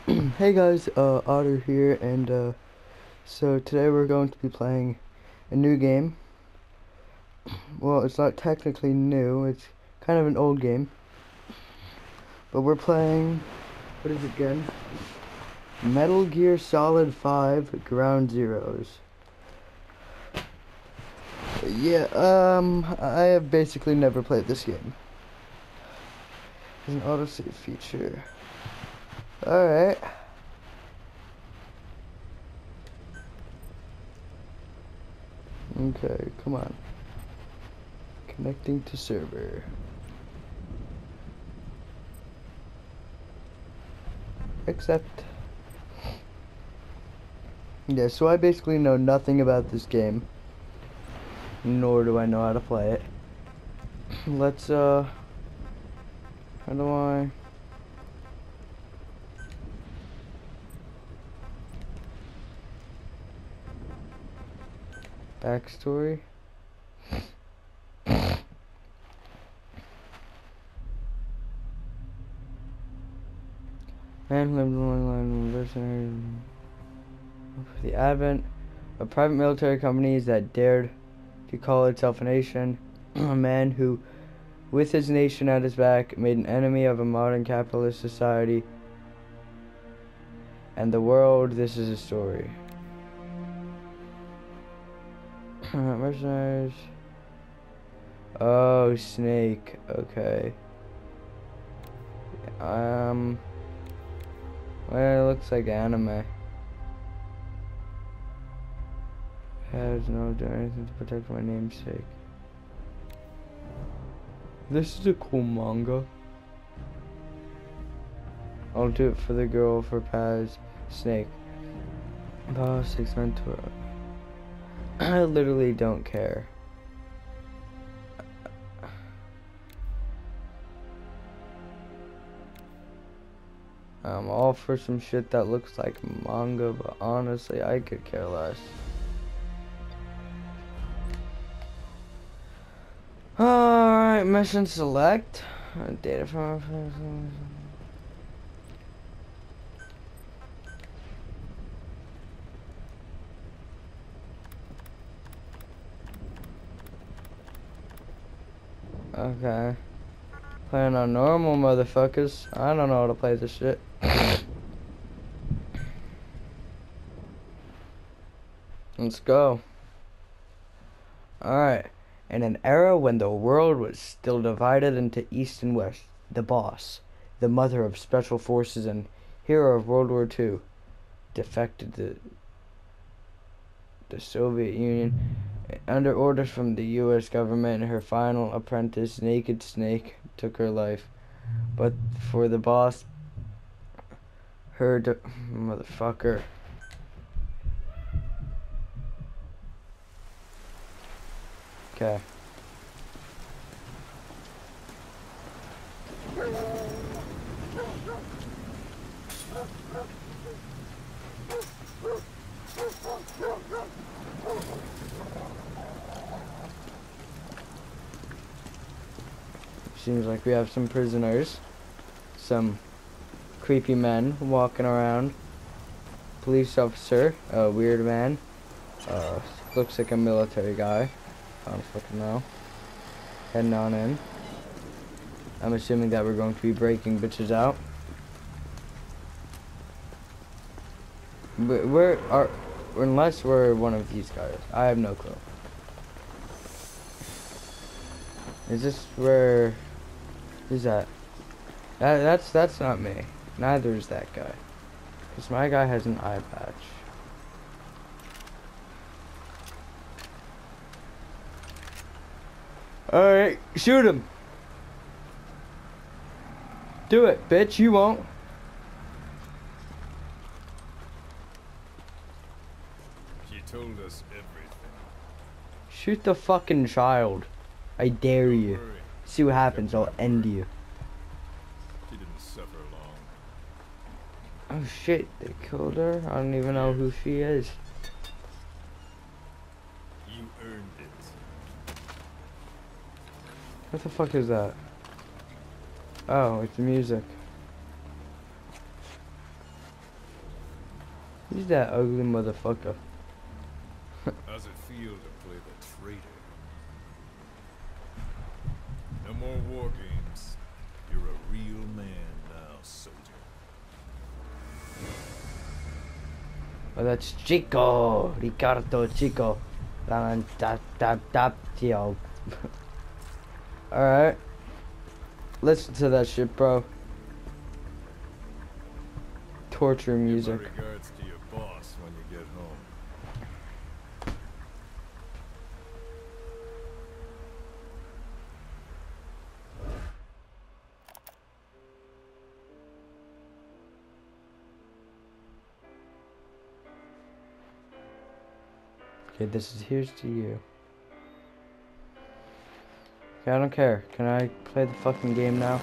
Hey guys, Otter here, and so today we're going to be playing a new game. Well, it's not technically new, it's kind of an old game. But we're playing, what is it again? Metal Gear Solid 5 Ground Zeroes. Yeah, I have basically never played this game. There's an autosave feature. Alright. Okay, come on. Connecting to server. Accept. Yeah, so I basically know nothing about this game. Nor do I know how to play it. Let's, how do I... Backstory? Man lived a long life in the advent of private military companies that dared to call itself a nation. A man who, with his nation at his back, made an enemy of a modern capitalist society and the world. This is a story. Mercenaries. Oh, Snake. Okay. Well, it looks like anime. Has no do anything to protect my namesake. This is a cool manga. I'll do it for the girl for Paz Snake. Boss 6 mentor. I literally don't care. I'm all for some shit that looks like manga, but honestly, I could care less. Alright, mission select. Data from... Okay. Playing on normal, motherfuckers. I don't know how to play this shit. Let's go. Alright. In an era when the world was still divided into East and West, the boss, the mother of special forces and hero of World War II, defected to the Soviet Union under orders from the U.S. government. Her final apprentice, Naked Snake, took her life. But for the boss, motherfucker. Okay. Seems like we have some prisoners. Some creepy men walking around. Police officer, a weird man. Looks like a military guy. I don't fucking know. Heading on in. I'm assuming that we're going to be breaking bitches out. But unless we're one of these guys. I have no clue. Is this where... Who's that? That's not me. Neither is that guy. Because my guy has an eye patch. Alright, shoot him! Do it, bitch, you won't. She told us everything. Shoot the fucking child. I dare you. Worry. See what happens, I'll end you. She didn't suffer long. Oh shit, they killed her? I don't even know who she is. You earned it. What the fuck is that? Oh, it's music. Who's that ugly motherfucker? How's it feel to play the traitor? No more war games. You're a real man now, soldier. Oh, that's Chico. Ricardo Chico. Alright. Listen to that shit, bro. Torture music. Give my regards to your boss when you get home. Okay, here's to you. Okay, I don't care. Can I play the fucking game now?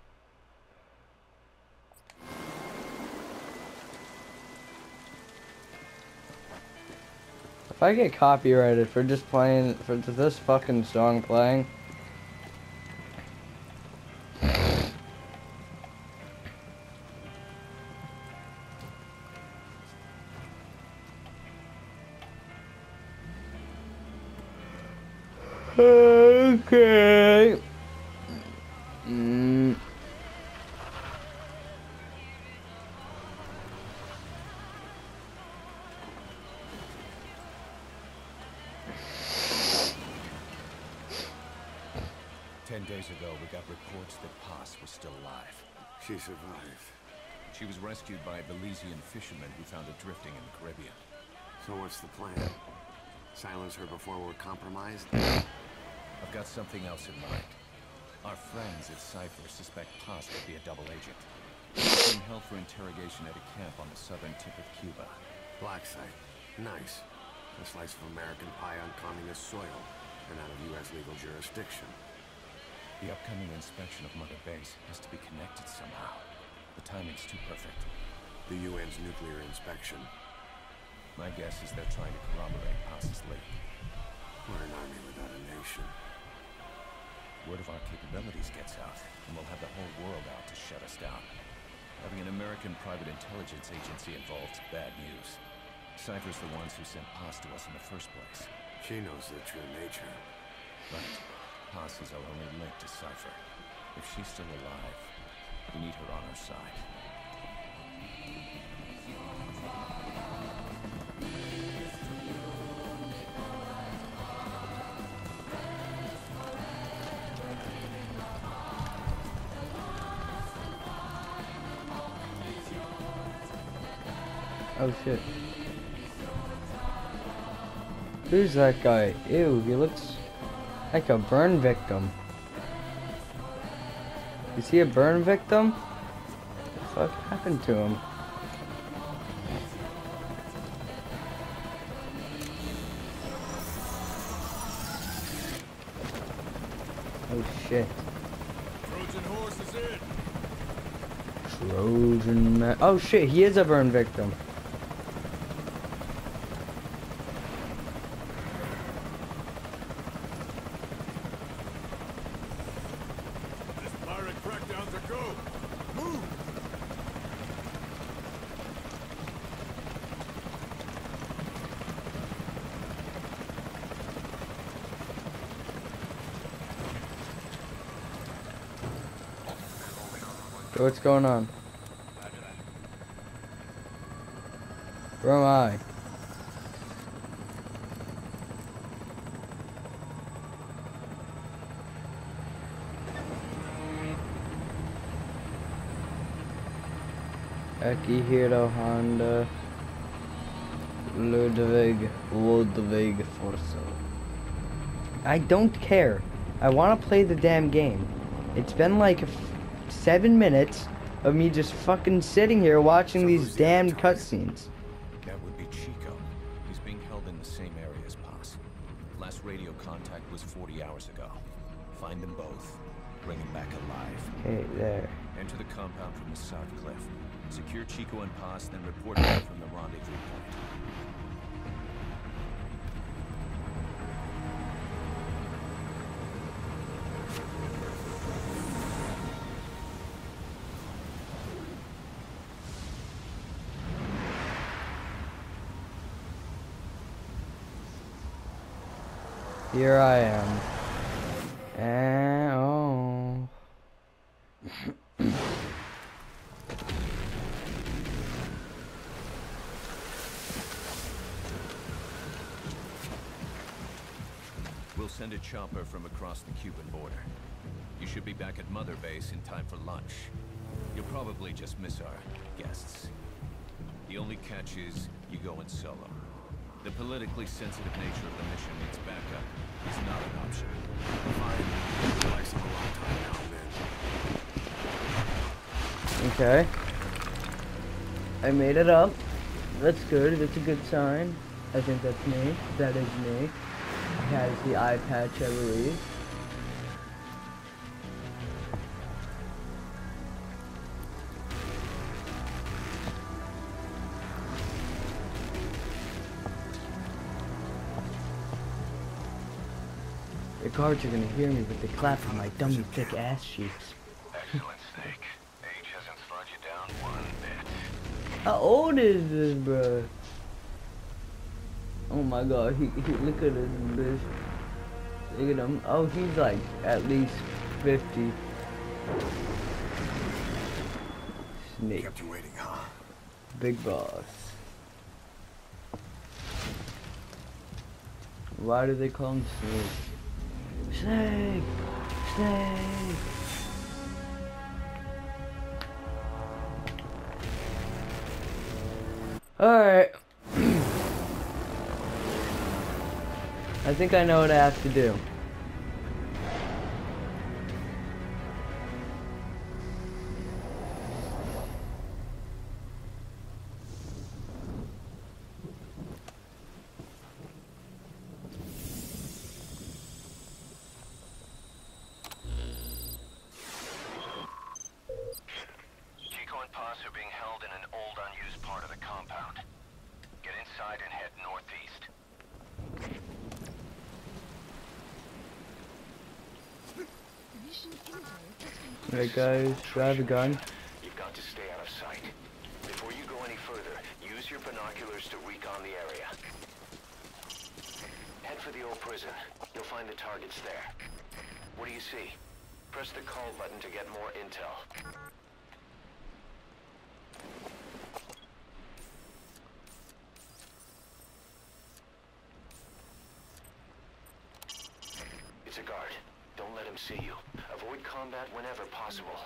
If I get copyrighted for just playing, for this fucking song playing. Okay. 10 days ago, we got reports that Paz was still alive. She survived. She was rescued by Belizean fishermen who found her drifting in the Caribbean. So what's the plan? Silence her before we're compromised? I've got something else in mind. Our friends at Cypher suspect Paz to be a double agent. She's being held for interrogation at a camp on the southern tip of Cuba. Black site. Nice. A slice of American pie on communist soil, and out of U.S. legal jurisdiction. The upcoming inspection of Mother Base has to be connected somehow. The timing's too perfect. The UN's nuclear inspection. My guess is they're trying to corroborate Paz's leak. We're an army without a nation. Word of our capabilities gets out, and we'll have the whole world out to shut us down. Having an American private intelligence agency involved's bad news. Cypher's the ones who sent Paz to us in the first place. She knows their true nature. Right. Paz is our only link to Cypher. If she's still alive, we need her on our side. Oh shit. Who's that guy? Ew, he looks like a burn victim. Is he a burn victim? What the fuck happened to him? Oh shit. Trojan horse is in. Trojan man. Oh shit, he is a burn victim. This pirate crackdown's a go. Move! So what's going on? Where am I? Akihiro Honda Ludwig Forza. I don't care. I want to play the damn game. It's been like 7 minutes of me just fucking sitting here watching these damn cutscenes. That would be Chico. He's being held in the same area as Paz. Last radio contact was 40 hours ago. Find them both. Bring them back alive. Okay, there. Enter the compound from the south cliff. Secure Chico and Paz, then report back from the rendezvous point. Here I am. And oh. We'll send a chopper from across the Cuban border. You should be back at Mother Base in time for lunch. You'll probably just miss our guests. The only catch is you go in solo. The politically sensitive nature of the mission means backup is not an option. Fine. Relax a long time now, man. Okay. I made it up. That's good. That's a good sign. I think that's me. That is me. He has the eye patch, I believe. The guards are gonna hear me with the clap of my dummy thick ass cheeks. Excellent, Snake. Age hasn't slowed you down one bit. How old is this, bro? Oh my god, he look at this bitch. Look at him. Oh, he's like at least 50. Snake. Kept you waiting, huh? Big boss. Why do they call him Snake? Snake! Snake! Alright. I think I know what I have to do. Chico and Paz are being held in an old unused part of the compound. Get inside and head northeast. Alright guys, do I have a gun? You've got to stay out of sight. Before you go any further, use your binoculars to recon the area. Head for the old prison. You'll find the targets there. What do you see? Press the call button to get more intel. It's a guard. Don't let him see you. Avoid combat whenever possible.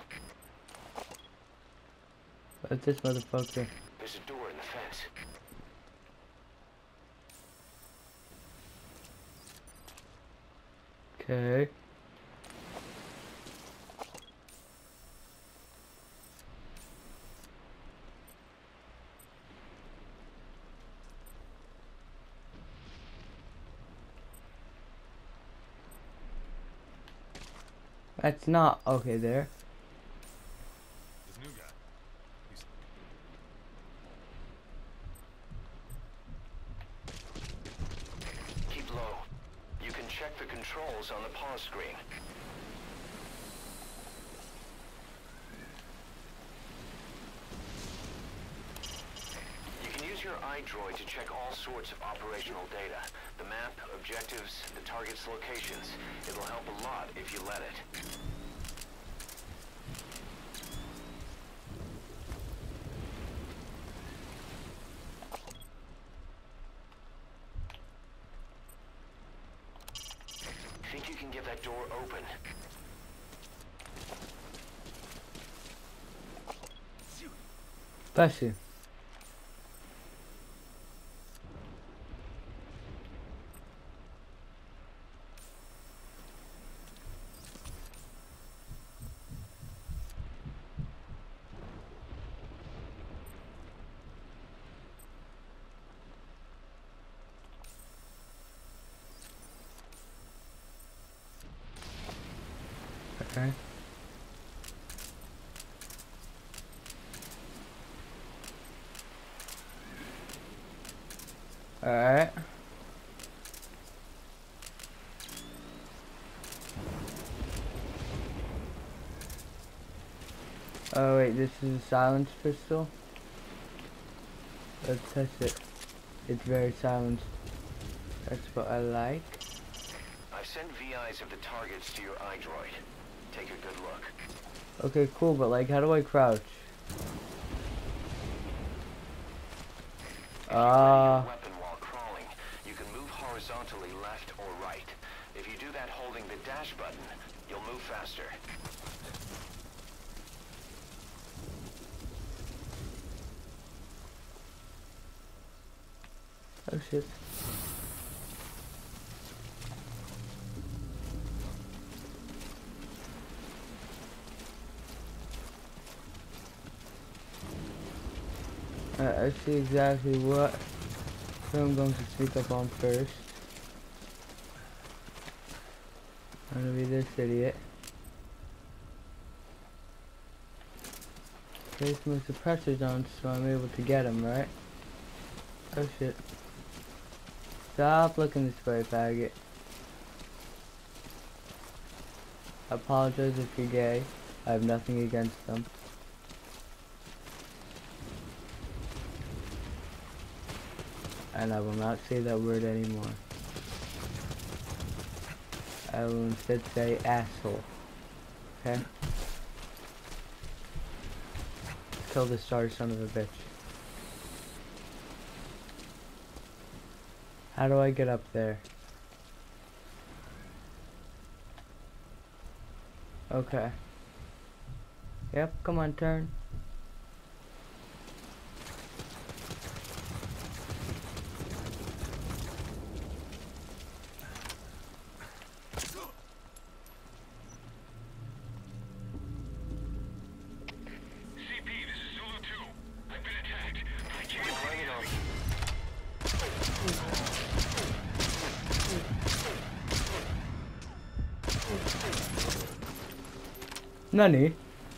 What's this motherfucker? There's a door in the fence. Okay. That's not okay there. This new guy. Keep low. You can check the controls on the pause screen. You can use your iDroid to check all sorts of operational data. The map, objectives, the target's locations. It'll help a lot if you let it. Think you can get that door open? Bless you. Okay. Alright. Oh wait, this is a silenced pistol? Let's test it. It's very silenced. That's what I like. sent VIs of the targets to your iDroid. Take a good look. Okay, cool, but like, how do I crouch? Weapon while crawling. You can move horizontally left or right. If you do that holding the dash button, you'll move faster. Oh shit. I see exactly what I'm going to sneak up on first. I'm gonna be this idiot. Place my suppressors on so I'm able to get him, right? Oh shit. Stop looking this way, faggot. I apologize if you're gay. I have nothing against them. And I will not say that word anymore. I will instead say asshole. Okay? Kill this star son of a bitch. How do I get up there? Okay. Yep, come on, turn. Nani?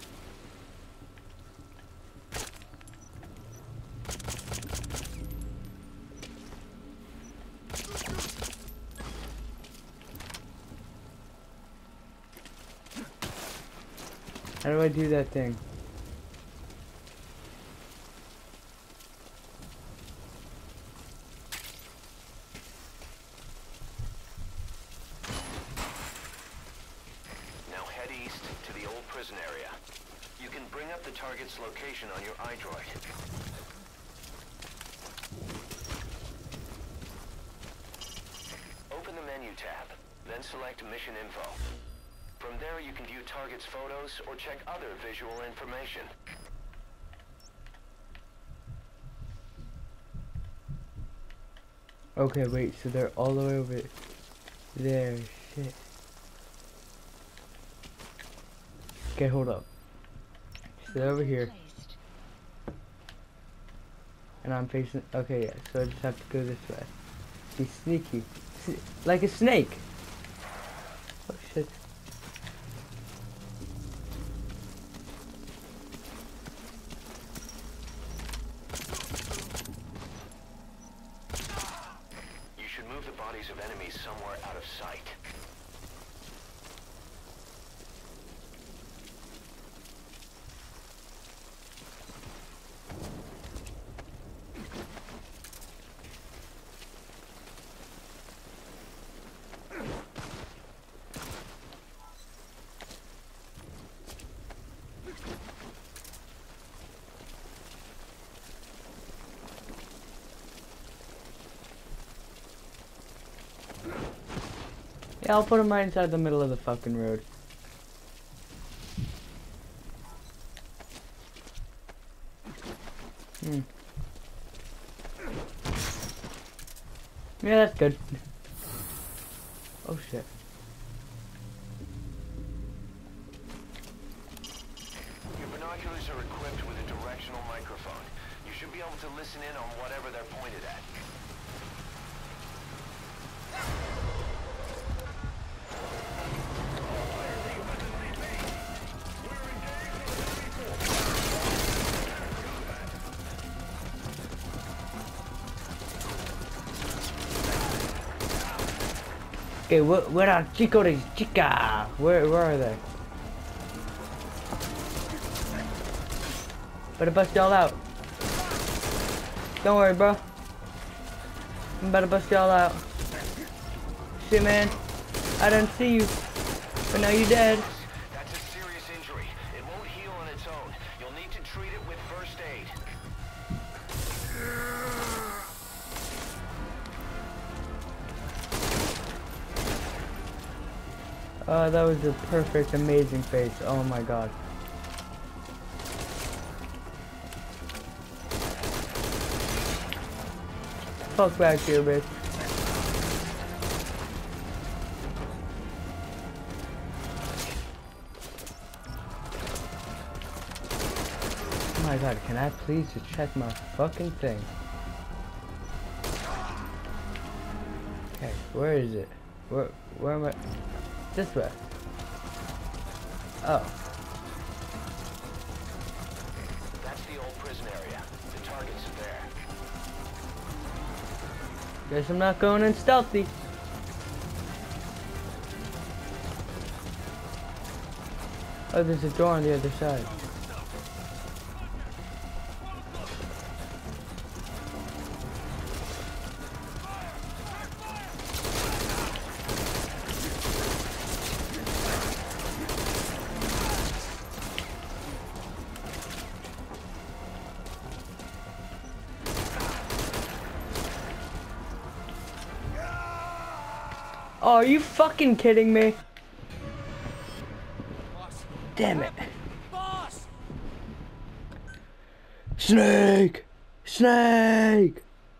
How do I do that thing? Now head east to the old prison area. You can bring up the target's location on your iDroid. Open the menu tab, then select Mission Info. From there you can view target's photos or check other visual information. Okay, wait, so they're all the way over there. Shit. Okay, hold up. So they're over here. And I'm facing... Okay, yeah, so I just have to go this way. Be sneaky. Like a snake! Oh, shit. You should move the bodies of enemies somewhere out of sight. Yeah, I'll put them right inside the middle of the fucking road. Yeah, that's good. Oh shit. Your binoculars are equipped with a directional microphone. You should be able to listen in on whatever they're pointed at. Okay, where are Chico and Chica? Where are they? Better bust y'all out. Don't worry, bro. I'm about to bust y'all out. Shit, man. I didn't see you, but now you're dead. That's a serious injury. It won't heal on its own. You'll need to treat it with first aid. Oh, that was a perfect, amazing face. Oh my god. Fuck back here, bitch. Oh my god, can I please just check my fucking thing? Okay, where is it? Where am I? This way. Oh. That's the old prison area. The target's there. Guess I'm not going in stealthy. Oh, there's a door on the other side. Oh, are you fucking kidding me? Damn it. Boss! Snake! Snake!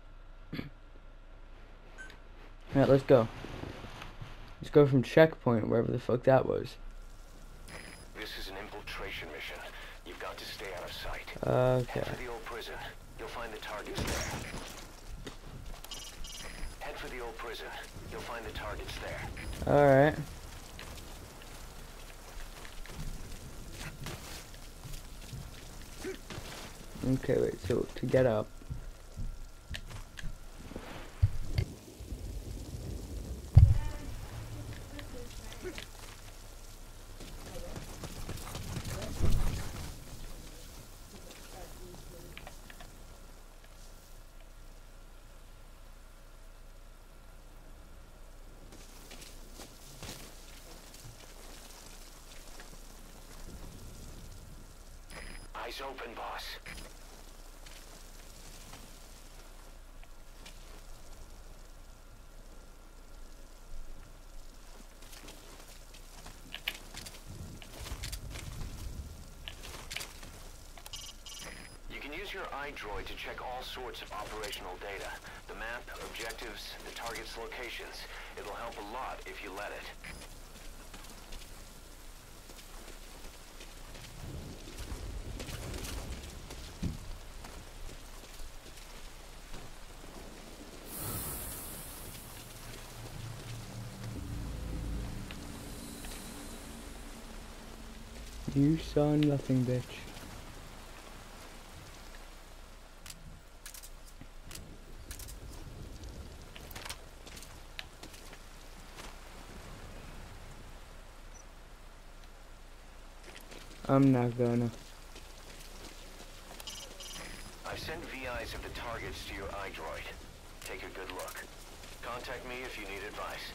Alright, let's go. Let's go from checkpoint, wherever the fuck that was. This is an infiltration mission. You've got to stay out of sight. Okay. Head for the old prison. You'll find the targets there. Head for the old prison. You'll find the targets there. Alright. Okay, wait, so to get up. Eyes open, boss. You can use your iDroid to check all sorts of operational data. The map, objectives, the target's locations. It'll help a lot if you let it. You saw nothing, bitch. I'm not gonna. I've sent VIs of the targets to your iDroid. Take a good look. Contact me if you need advice.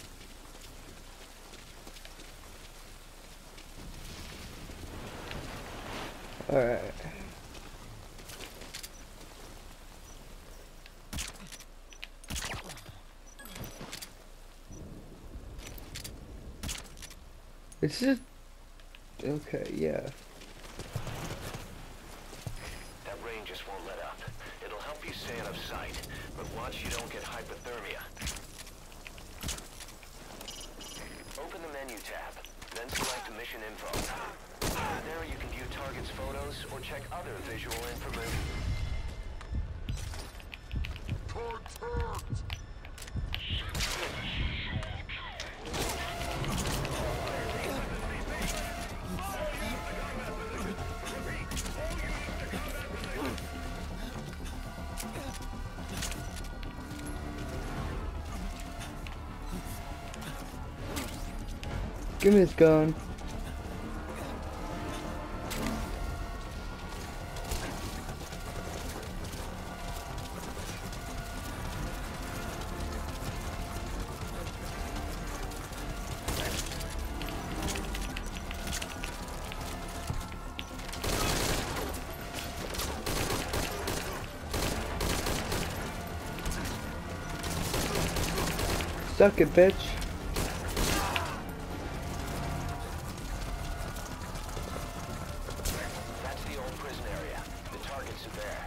Alright. It's just... Okay, yeah. That rain just won't let up. It'll help you stay out of sight, but watch you don't get hypothermia. Open the menu tab, then select mission info. There you can view targets' photos or check other visual information. Give me this gun. Suck it, bitch. That's the old prison area. The targets are there.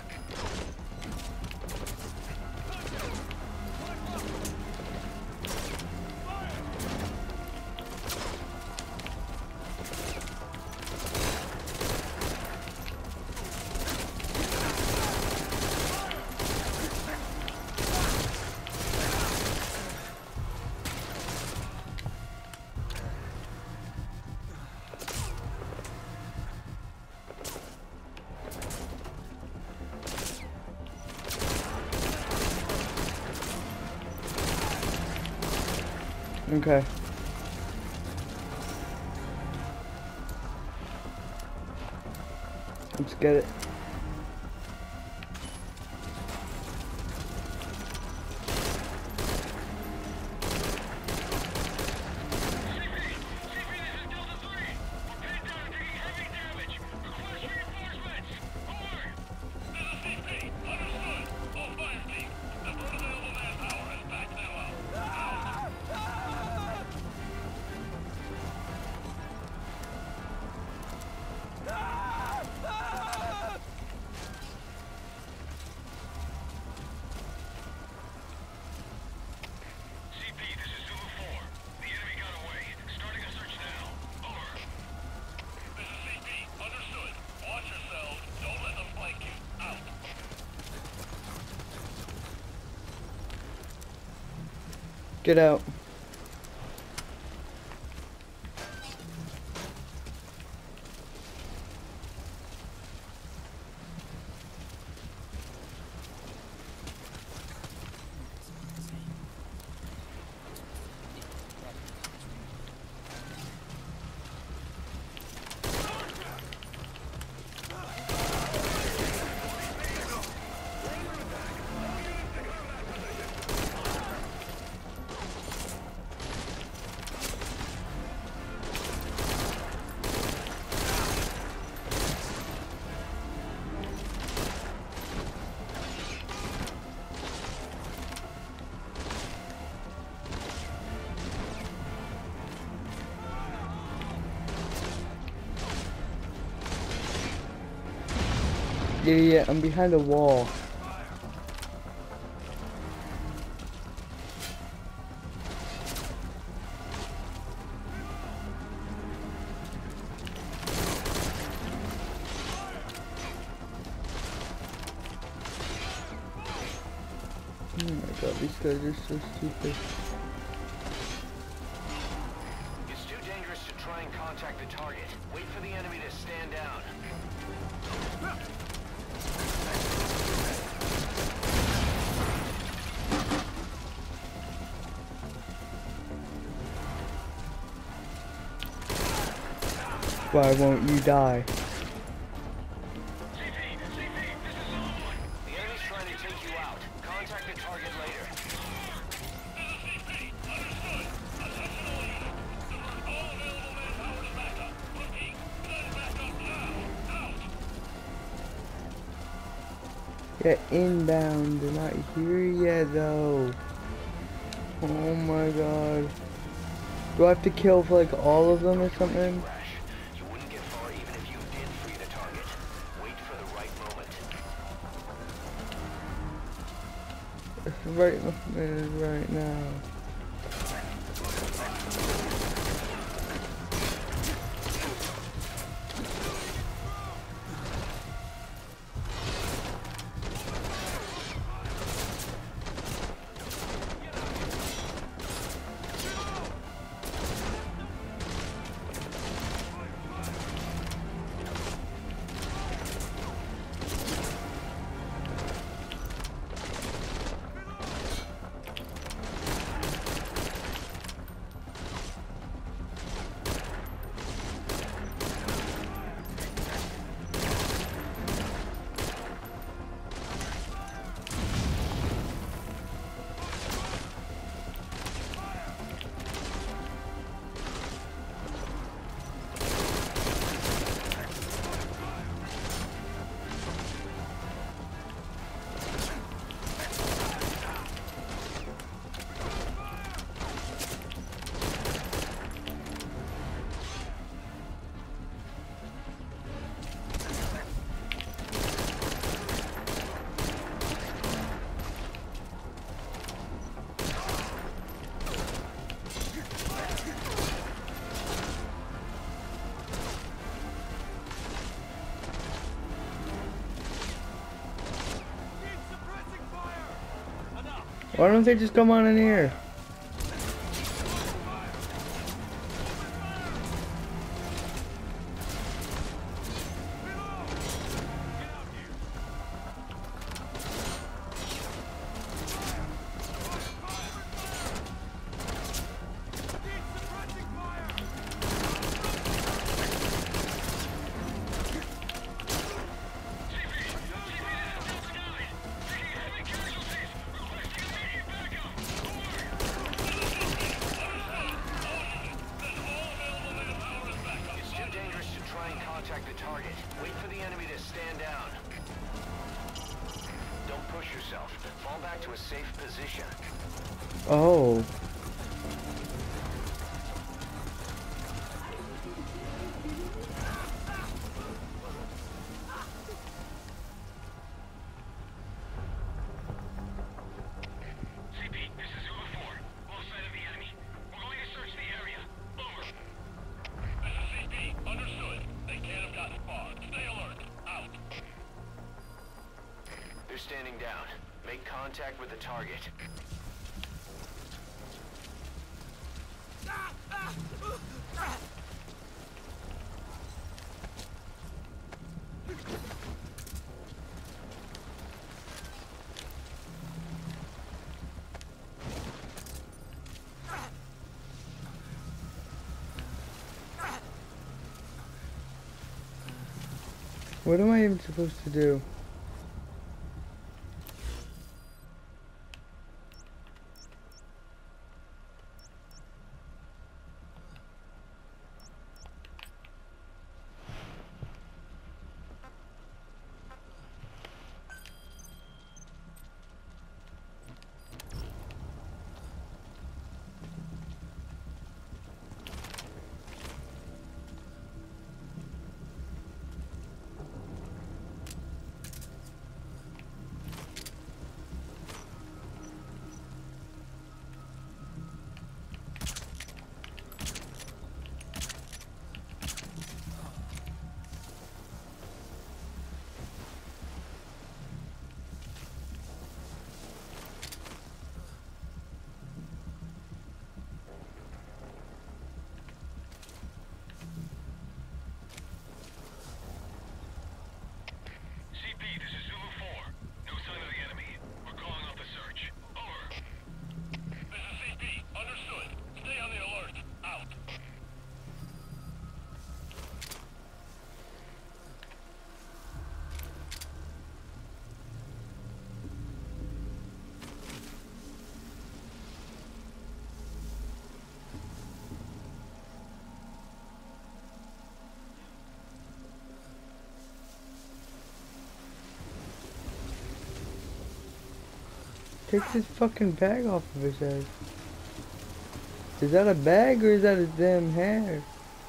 Okay. Let's get it. Get out. Yeah, I'm behind a wall. Oh my god, these guys are so stupid. It's too dangerous to try and contact the target. Wait for the enemy to stand down. Why won't you die? The enemy's trying to take you out. Contact the target later. Get inbound. They're not here yet, though. Oh my god. Do I have to kill for like all of them or something? You wouldn't get far even if you did free the target. Wait for the right moment. Right now. Why don't they just come on in here? Contact the target. Wait for the enemy to stand down. Don't push yourself. Fall back to a safe position. Oh. Standing down. Make contact with the target. What am I even supposed to do? Take this fucking bag off of his head. Is that a bag or is that his damn hair?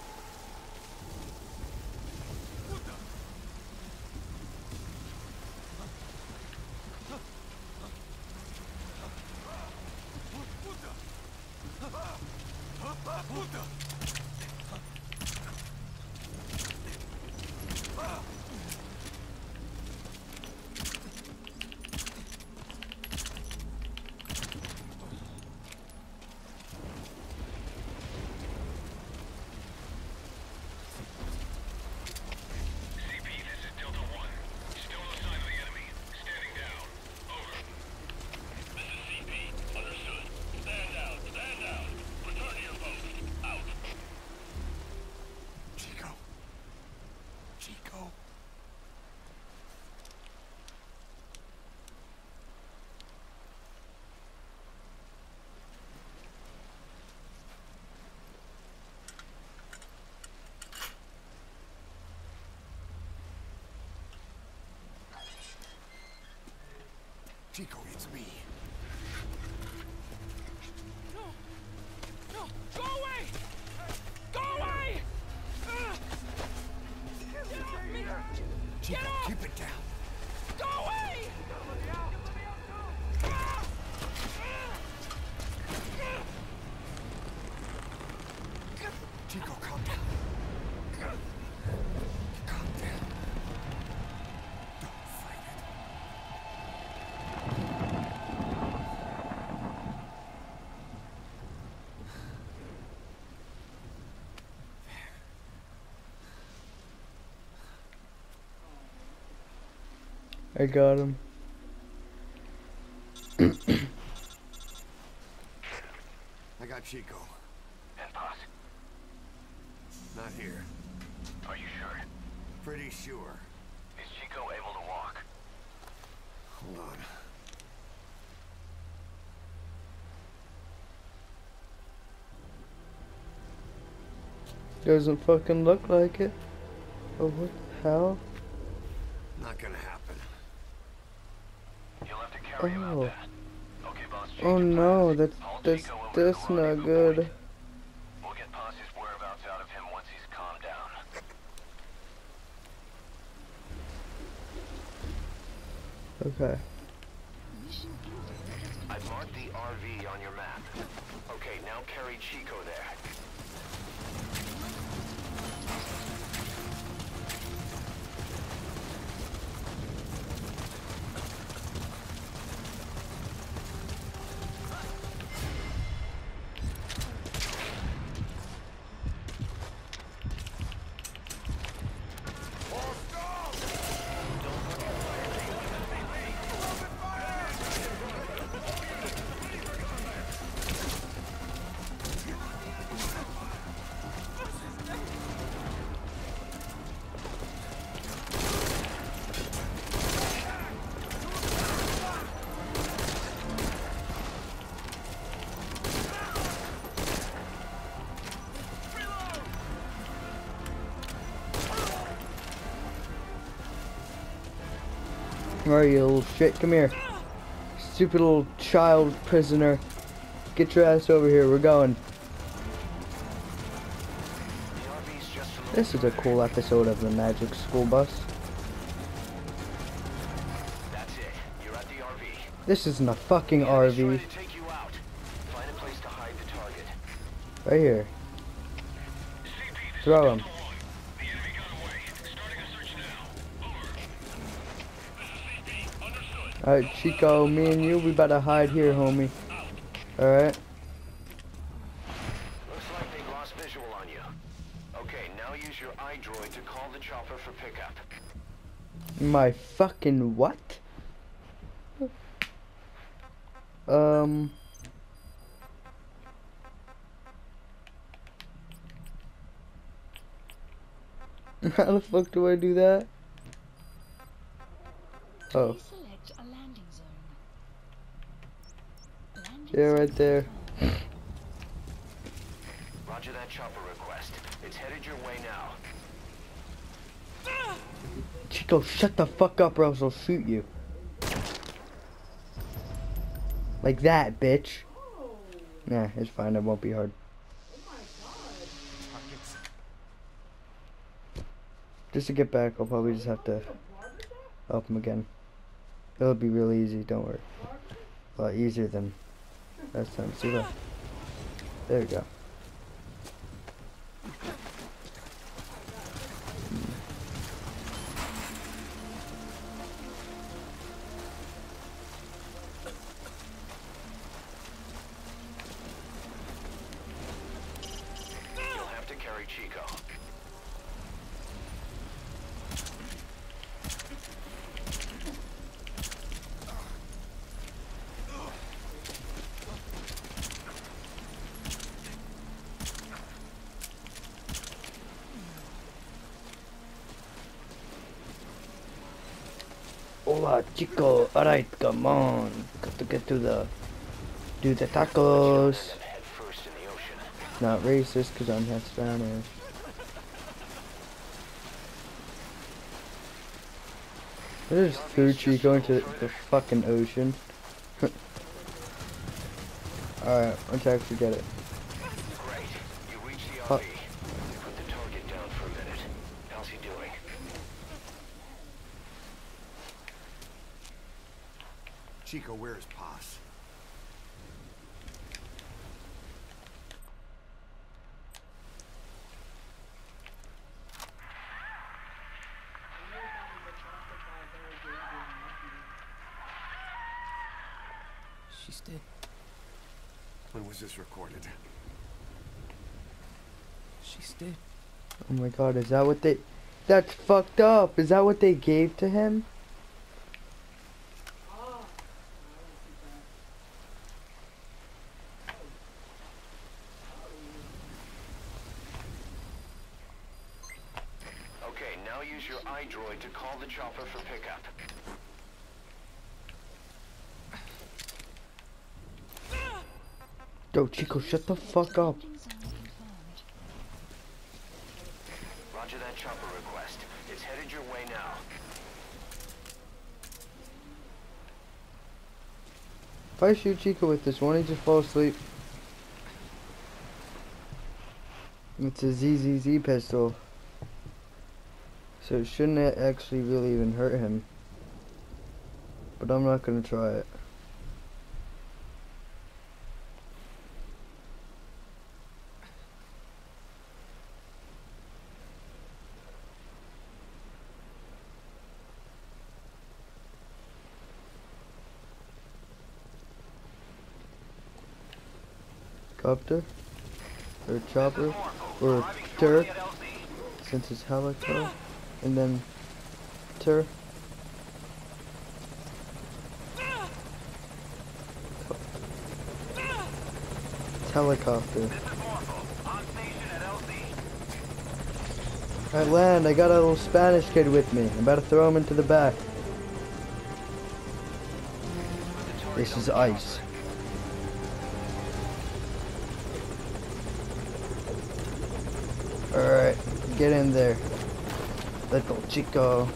Chico, it's me. No! No! Go away! Go away! Get off me! Chico, Get off! keep it down. Go away! Chico, calm down. Calm down. Don't fight it. I got him. I got Chico. And Paz. Not here. Are you sure? Pretty sure. Is Chico able to walk? Hold on. Doesn't fucking look like it. Oh, what the hell? Not gonna happen. You'll have to carry him out Oh. there. Okay, boss. Change Oh of no, plans. that's Haul that's Chico over to the that's not rendezvous good. point. We'll get Paz's whereabouts out of him once he's calmed down. Okay. I've marked the RV on your map. Okay, now carry Chico there. Alright, you little shit, come here. Stupid little child prisoner. Get your ass over here, we're going. The RV's just a little This is a cool episode of the Magic School Bus. That's it. You're at the RV. This isn't a fucking The enemy's RV. trying to take you out. Find a place to hide the target. Right here. Throw him. Alright, Chico, me and you, we better hide here, homie. Alright. Looks like they lost visual on you. Okay, now use your iDroid to call the chopper for pickup. My fucking what? How the fuck do I do that? Oh. Please select a landing zone. Landing Yeah, right zone there. confirmed. Roger that chopper request. It's headed your way now. Chico, shut the fuck up or else I'll shoot you. Like that, bitch. Nah, it's fine, it won't be hard. Just to get back, I'll probably just have to help him again. It'll be really easy, don't worry. A lot easier than last time. See that? There we go. You'll have to carry Chico. Hola, Chico. Alright, come on. Got to get to the... do the tacos. Head first in the ocean. Not racist, because I'm half Spanish. I just threw Chico into the fucking ocean. Alright, let's actually get it. Great. You reached the Huh. RV. Put the target down for a minute. How's he doing? Chico, where is Paz? She's dead. When was this recorded? She's dead. Oh my god, is that what they... That's fucked up! Is that what they gave to him? Now use your iDroid to call the chopper for pickup. Yo, Chico, shut the fuck up. Roger that chopper request. It's headed your way now. If I shoot Chico with this, won't he just fall asleep? It's a ZZZ pistol. So it shouldn't actually really even hurt him. But I'm not gonna try it. Copter, or chopper, or turret, since it's helicopter, and then turret. It's helicopter. I land, I got a little Spanish kid with me. I'm about to throw him into the back. This is ice. Alright, get in there. Little Chico.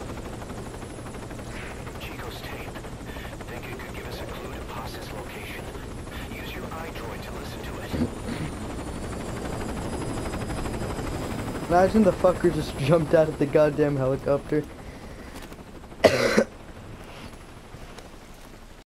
Chico's tape. Think it could give us a clue to Pasa's location? Use your iDroid to listen to it. Imagine the fucker just jumped out of the goddamn helicopter